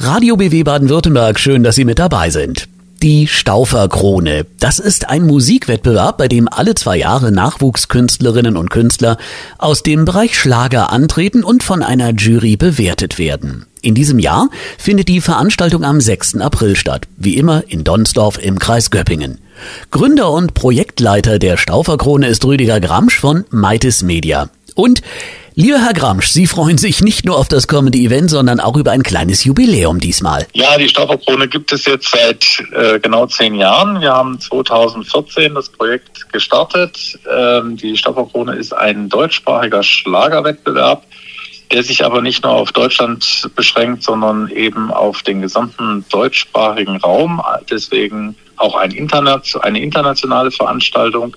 Radio BW Baden-Württemberg, schön, dass Sie mit dabei sind. Die Stauffer-Krone, das ist ein Musikwettbewerb, bei dem alle 2 Jahre Nachwuchskünstlerinnen und Künstler aus dem Bereich Schlager antreten und von einer Jury bewertet werden. In diesem Jahr findet die Veranstaltung am 6. April statt, wie immer in Donsdorf im Kreis Göppingen. Gründer und Projektleiter der Stauffer-Krone ist Rüdiger Gramsch von Meites Media. Und lieber Herr Gramsch, Sie freuen sich nicht nur auf das kommende Event, sondern auch über ein kleines Jubiläum diesmal. Ja, die Stauffer-Krone gibt es jetzt seit genau 10 Jahren. Wir haben 2014 das Projekt gestartet. Die Stauffer-Krone ist ein deutschsprachiger Schlagerwettbewerb, der sich aber nicht nur auf Deutschland beschränkt, sondern eben auf den gesamten deutschsprachigen Raum. Deswegen auch eine internationale Veranstaltung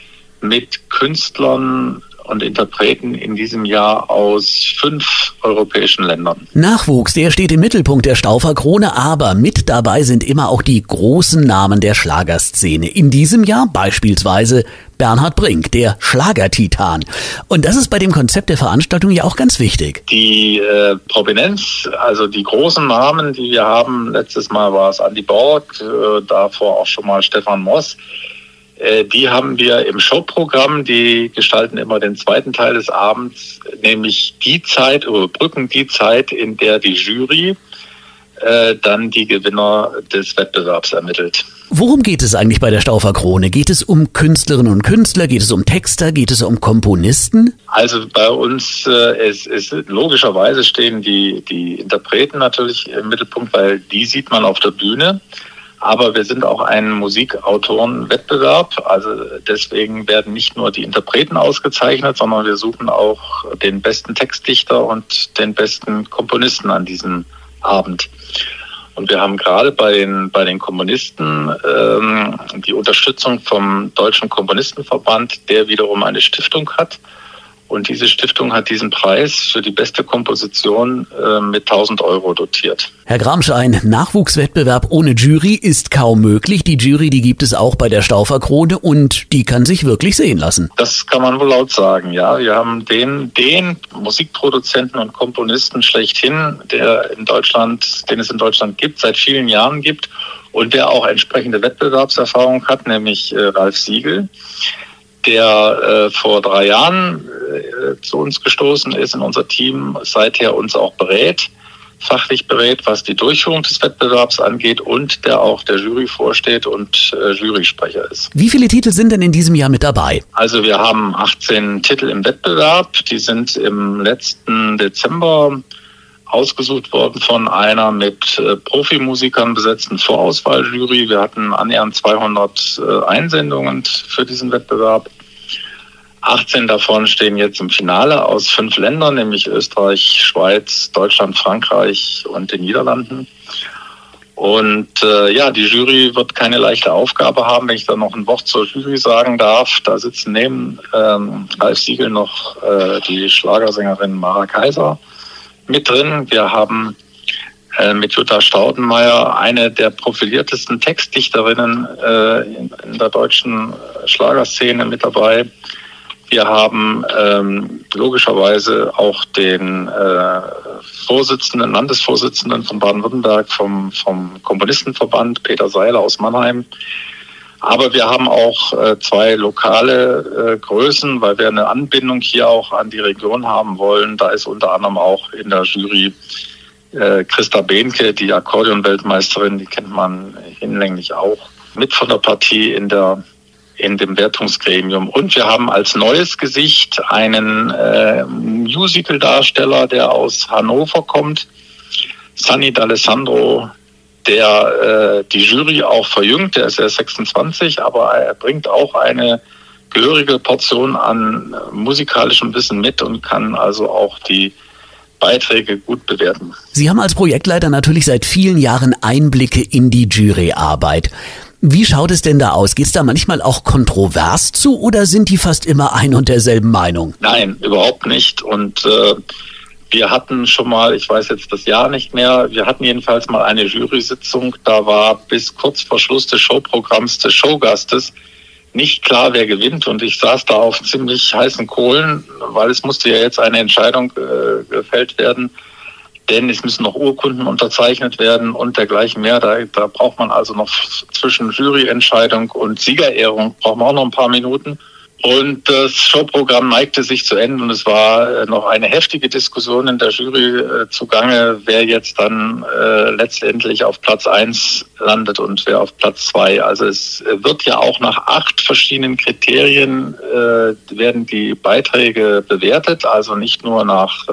mit Künstlern und Interpreten in diesem Jahr aus 5 europäischen Ländern. Nachwuchs, der steht im Mittelpunkt der Stauffer-Krone, aber mit dabei sind immer auch die großen Namen der Schlagerszene. In diesem Jahr beispielsweise Bernhard Brink, der Schlagertitan. Und das ist bei dem Konzept der Veranstaltung ja auch ganz wichtig. Die Prominenz, also die großen Namen, die wir haben, letztes Mal war es Andi Borg, davor auch schon mal Stefan Moss, die haben wir im Showprogramm, die gestalten immer den zweiten Teil des Abends, nämlich überbrücken die Zeit, in der die Jury dann die Gewinner des Wettbewerbs ermittelt. Worum geht es eigentlich bei der Stauffer-Krone? Geht es um Künstlerinnen und Künstler? Geht es um Texter? Geht es um Komponisten? Also bei uns ist logischerweise stehen die Interpreten natürlich im Mittelpunkt, weil die sieht man auf der Bühne. Aber wir sind auch ein Musikautorenwettbewerb, also deswegen werden nicht nur die Interpreten ausgezeichnet, sondern wir suchen auch den besten Textdichter und den besten Komponisten an diesem Abend. Und wir haben gerade bei den Komponisten die Unterstützung vom Deutschen Komponistenverband, der wiederum eine Stiftung hat. Und diese Stiftung hat diesen Preis für die beste Komposition mit 1.000 € dotiert. Herr Gramsch, ein Nachwuchswettbewerb ohne Jury ist kaum möglich. Die Jury, die gibt es auch bei der Stauffer-Krone und die kann sich wirklich sehen lassen. Das kann man wohl laut sagen, ja. Wir haben den Musikproduzenten und Komponisten schlechthin, den es in Deutschland gibt, seit vielen Jahren gibt und der auch entsprechende Wettbewerbserfahrung hat, nämlich Ralf Siegel, der vor 3 Jahren zu uns gestoßen ist in unser Team, seither uns auch fachlich berät, was die Durchführung des Wettbewerbs angeht und der auch der Jury vorsteht und Jurysprecher ist. Wie viele Titel sind denn in diesem Jahr mit dabei? Also wir haben 18 Titel im Wettbewerb, die sind im letzten Dezember ausgesucht worden von einer mit Profimusikern besetzten Vorauswahljury. Wir hatten annähernd 200 Einsendungen für diesen Wettbewerb. 18 davon stehen jetzt im Finale aus 5 Ländern, nämlich Österreich, Schweiz, Deutschland, Frankreich und den Niederlanden. Und die Jury wird keine leichte Aufgabe haben, wenn ich da noch ein Wort zur Jury sagen darf. Da sitzen neben Ralf Siegel noch die Schlagersängerin Mara Kaiser mit drin. Wir haben mit Jutta Staudenmeier eine der profiliertesten Textdichterinnen in der deutschen Schlagerszene mit dabei. Wir haben logischerweise auch den Landesvorsitzenden von Baden-Württemberg vom Komponistenverband, Peter Seiler aus Mannheim. Aber wir haben auch 2 lokale Größen, weil wir eine Anbindung hier auch an die Region haben wollen. Da ist unter anderem auch in der Jury Christa Behnke, die Akkordeon-Weltmeisterin, die kennt man hinlänglich auch, mit von der Partie in dem Wertungsgremium. Und wir haben als neues Gesicht einen Musical-Darsteller, der aus Hannover kommt, Sunny D'Alessandro, der die Jury auch verjüngt. Der ist erst 26, aber er bringt auch eine gehörige Portion an musikalischem Wissen mit und kann also auch die Beiträge gut bewerten. Sie haben als Projektleiter natürlich seit vielen Jahren Einblicke in die Juryarbeit. Wie schaut es denn da aus? Geht es da manchmal auch kontrovers zu oder sind die fast immer ein und derselben Meinung? Nein, überhaupt nicht. Und wir hatten schon mal, ich weiß jetzt das Jahr nicht mehr, wir hatten jedenfalls mal eine Jury-Sitzung, da war bis kurz vor Schluss des Showprogramms des Showgastes nicht klar, wer gewinnt. Und ich saß da auf ziemlich heißen Kohlen, weil es musste ja jetzt eine Entscheidung gefällt werden. denn es müssen noch Urkunden unterzeichnet werden und dergleichen mehr. Da braucht man also noch zwischen Juryentscheidung und Siegerehrung braucht man auch noch ein paar Minuten. Und das Showprogramm neigte sich zu Ende und es war noch eine heftige Diskussion in der Jury zugange, wer jetzt dann letztendlich auf Platz 1 landet und wer auf Platz 2. Also es wird ja auch nach 8 verschiedenen Kriterien werden die Beiträge bewertet, also nicht nur nach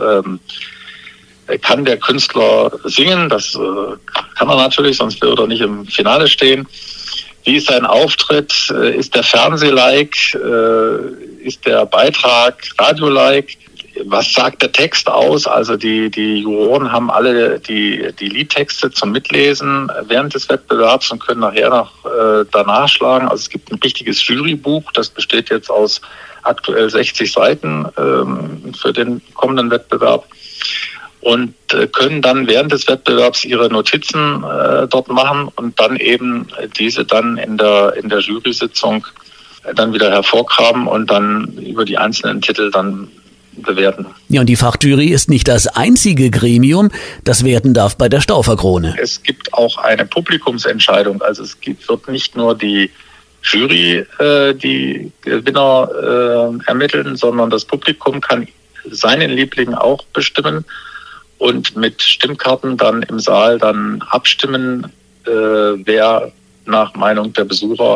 kann der Künstler singen, das kann er natürlich, sonst würde er nicht im Finale stehen. Wie ist sein Auftritt? Ist der Fernseh-like? Ist der Beitrag Radio-like? Was sagt der Text aus? Also die Juroren haben alle die Liedtexte zum Mitlesen während des Wettbewerbs und können nachher danach schlagen. Also es gibt ein richtiges Jurybuch, das besteht jetzt aus aktuell 60 Seiten für den kommenden Wettbewerb. Und können dann während des Wettbewerbs ihre Notizen dort machen und dann eben diese dann in der Jury-Sitzung dann wieder hervorgraben und dann über die einzelnen Titel dann bewerten. Ja, und die Fachjury ist nicht das einzige Gremium, das werten darf bei der Stauferkrone. Es gibt auch eine Publikumsentscheidung, also wird nicht nur die Jury die Gewinner ermitteln, sondern das Publikum kann seinen Liebling auch bestimmen. Und mit Stimmkarten dann im Saal dann abstimmen, wer nach Meinung der Besucher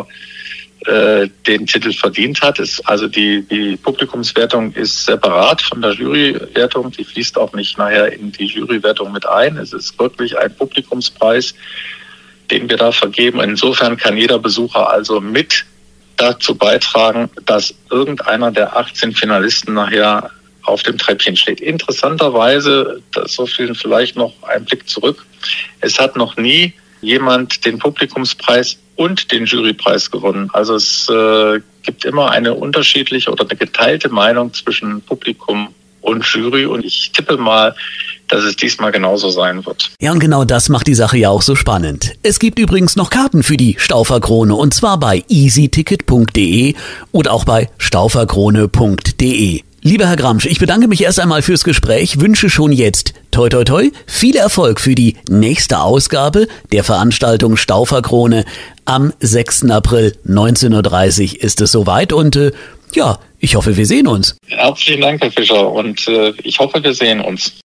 den Titel verdient hat. Also die Publikumswertung ist separat von der Jurywertung. Die fließt auch nicht nachher in die Jurywertung mit ein. Es ist wirklich ein Publikumspreis, den wir da vergeben. Insofern kann jeder Besucher also mit dazu beitragen, dass irgendeiner der 18 Finalisten nachher auf dem Treppchen steht. Interessanterweise, so viel vielleicht noch ein Blick zurück, es hat noch nie jemand den Publikumspreis und den Jurypreis gewonnen. Also es gibt immer eine unterschiedliche oder eine geteilte Meinung zwischen Publikum und Jury und ich tippe mal, dass es diesmal genauso sein wird. Ja, und genau das macht die Sache ja auch so spannend. Es gibt übrigens noch Karten für die Stauferkrone und zwar bei easyticket.de oder auch bei stauferkrone.de. Lieber Herr Gramsch, ich bedanke mich erst einmal fürs Gespräch, wünsche schon jetzt toi toi toi viel Erfolg für die nächste Ausgabe der Veranstaltung Stauferkrone. Am 6. April 19:30 Uhr ist es soweit und ja, ich hoffe, wir sehen uns. Herzlichen Dank, Herr Fischer, und ich hoffe, wir sehen uns.